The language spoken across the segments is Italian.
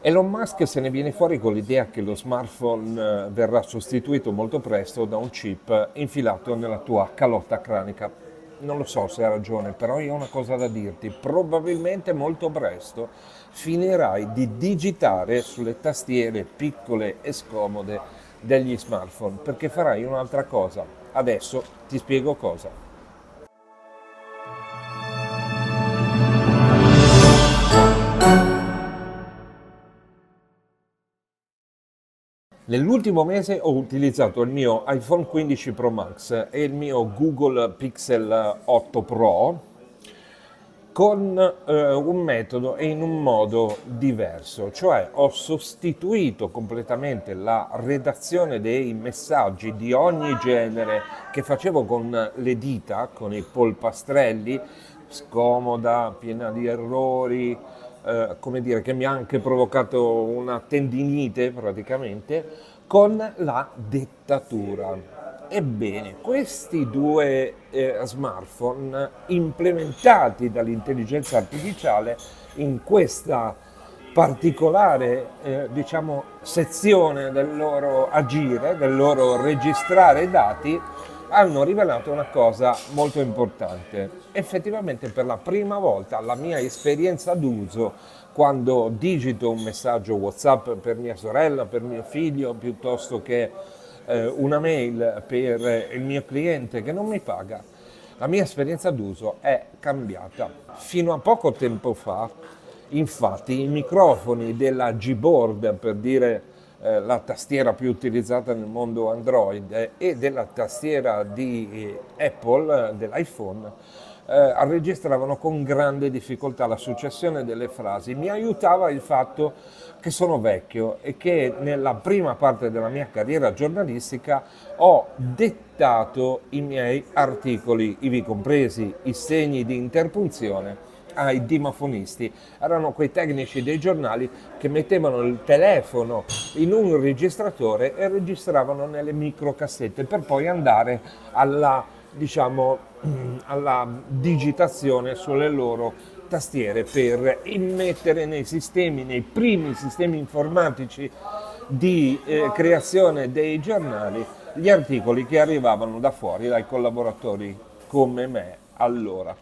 Elon Musk se ne viene fuori con l'idea che lo smartphone verrà sostituito molto presto da un chip infilato nella tua calotta cranica. Non lo so se ha ragione, però io ho una cosa da dirti. Probabilmente molto presto finirai di digitare sulle tastiere piccole e scomode degli smartphone, perché farai un'altra cosa. Adesso ti spiego cosa. Nell'ultimo mese ho utilizzato il mio iPhone 15 Pro Max e il mio Google Pixel 8 Pro con un metodo e in un modo diverso, cioè ho sostituito completamente la redazione dei messaggi di ogni genere che facevo con le dita, con i polpastrelli, scomoda, piena di errori, come dire, che mi ha anche provocato una tendinite praticamente, con la dettatura. Ebbene, questi due smartphone implementati dall'intelligenza artificiale in questa particolare diciamo, sezione del loro agire, del loro registrare dati, hanno rivelato una cosa molto importante. Effettivamente per la prima volta la mia esperienza d'uso, quando digito un messaggio WhatsApp per mia sorella, per mio figlio, piuttosto che una mail per il mio cliente che non mi paga, la mia esperienza d'uso è cambiata. Fino a poco tempo fa, infatti, i microfoni della Gboard, per dire la tastiera più utilizzata nel mondo Android, e della tastiera di Apple, dell'iPhone, registravano con grande difficoltà la successione delle frasi. Mi aiutava il fatto che sono vecchio e che nella prima parte della mia carriera giornalistica ho dettato i miei articoli, ivi compresi i segni di interpunzione, ai dimafonisti. Erano quei tecnici dei giornali che mettevano il telefono in un registratore e registravano nelle microcassette per poi andare alla, diciamo, alla digitazione sulle loro tastiere per immettere nei sistemi, nei primi sistemi informatici di creazione dei giornali, gli articoli che arrivavano da fuori dai collaboratori come me allora.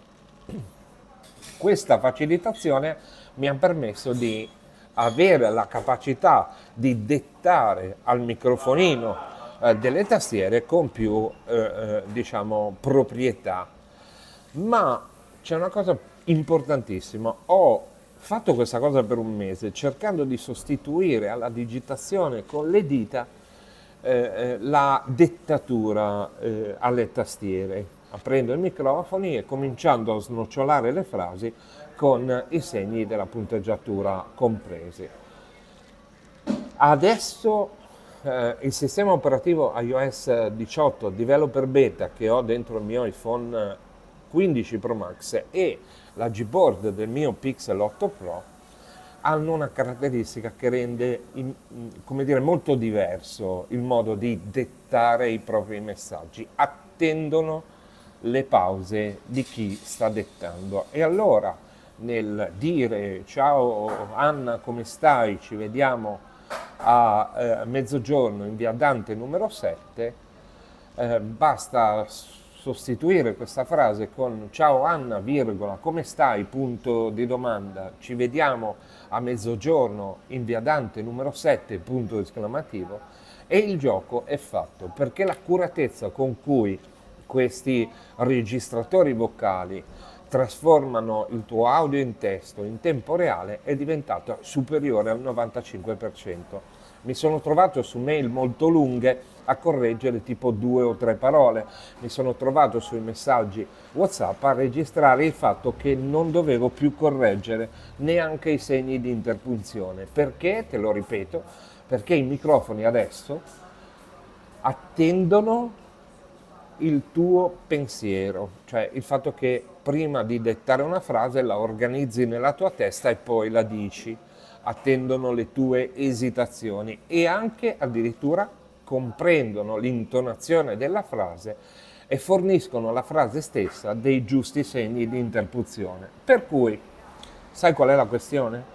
Questa facilitazione mi ha permesso di avere la capacità di dettare al microfonino delle tastiere con più diciamo, proprietà. Ma c'è una cosa importantissima: ho fatto questa cosa per un mese cercando di sostituire alla digitazione con le dita la dettatura alle tastiere, aprendo i microfoni e cominciando a snocciolare le frasi con i segni della punteggiatura compresi. Adesso il sistema operativo iOS 18 Developer Beta che ho dentro il mio iPhone 15 Pro Max e la Gboard del mio Pixel 8 Pro hanno una caratteristica che rende, come dire, molto diverso il modo di dettare i propri messaggi. Attendono le pause di chi sta dettando. E allora, nel dire ciao Anna, come stai? Ci vediamo a mezzogiorno in via Dante numero 7, basta sostituire questa frase con ciao Anna, virgola, come stai, punto di domanda, ci vediamo a mezzogiorno in via Dante numero 7, punto esclamativo, e il gioco è fatto, perché l'accuratezza con cui questi registratori vocali trasformano il tuo audio in testo in tempo reale è diventata superiore al 95%. Mi sono trovato su mail molto lunghe a correggere tipo 2 o 3 parole, mi sono trovato sui messaggi WhatsApp a registrare il fatto che non dovevo più correggere neanche i segni di interpunzione. Perché? Te lo ripeto, perché i microfoni adesso attendono il tuo pensiero, cioè il fatto che prima di dettare una frase la organizzi nella tua testa e poi la dici, attendono le tue esitazioni e anche addirittura comprendono l'intonazione della frase e forniscono alla frase stessa dei giusti segni di interpunzione. Per cui, sai qual è la questione?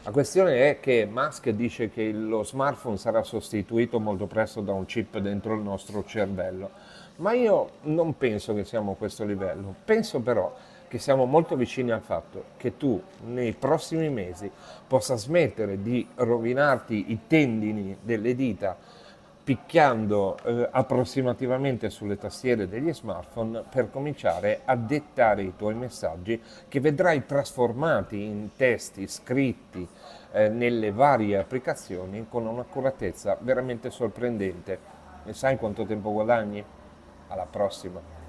La questione è che Musk dice che lo smartphone sarà sostituito molto presto da un chip dentro il nostro cervello, ma io non penso che siamo a questo livello. Penso però che siamo molto vicini al fatto che tu nei prossimi mesi possa smettere di rovinarti i tendini delle dita picchiando approssimativamente sulle tastiere degli smartphone per cominciare a dettare i tuoi messaggi che vedrai trasformati in testi scritti nelle varie applicazioni con un'accuratezza veramente sorprendente. E sai quanto tempo guadagni? Alla prossima!